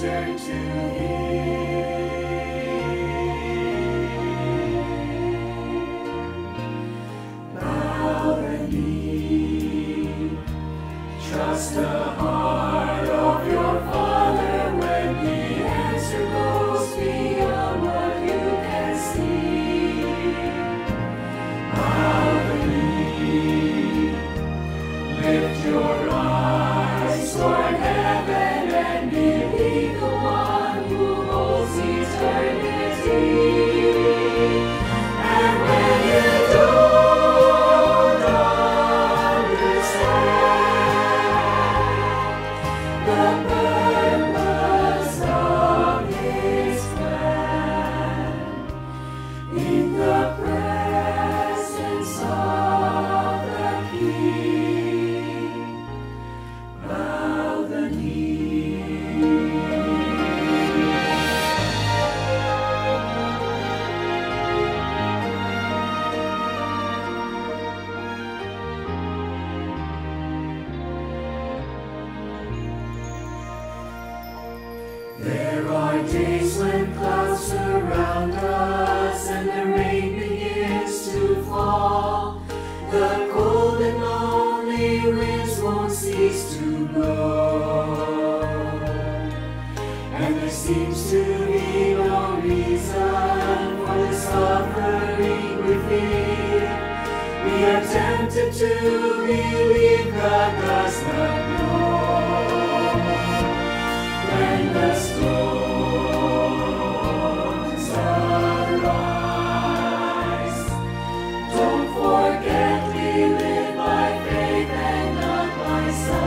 turn to Him. Bow the knee, trust the heart of your Father when the answer goes beyond what you can see. Bow the knee, lift your eyes toward heaven and believe the one who holds eternity. And when you don't understand the purpose of His plan, in the presence of the King, bow the knee. There are days when clouds surround us and the rain begins to fall. The cold and lonely winds won't cease to blow, and there seems to be no reason for the suffering we feel. We are tempted to believe God does not know. When the storms arise, don't forget we live by faith and not by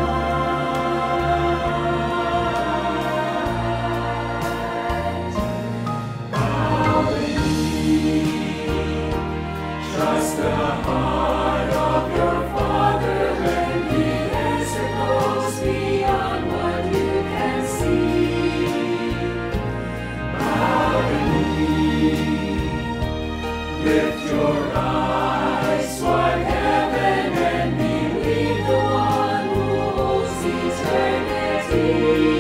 sight. Bow the knee, trust the heart of your Father when the answer goes beyond what you can see. Bow the knee, lift your eyes toward heaven and believe the one who holds eternity.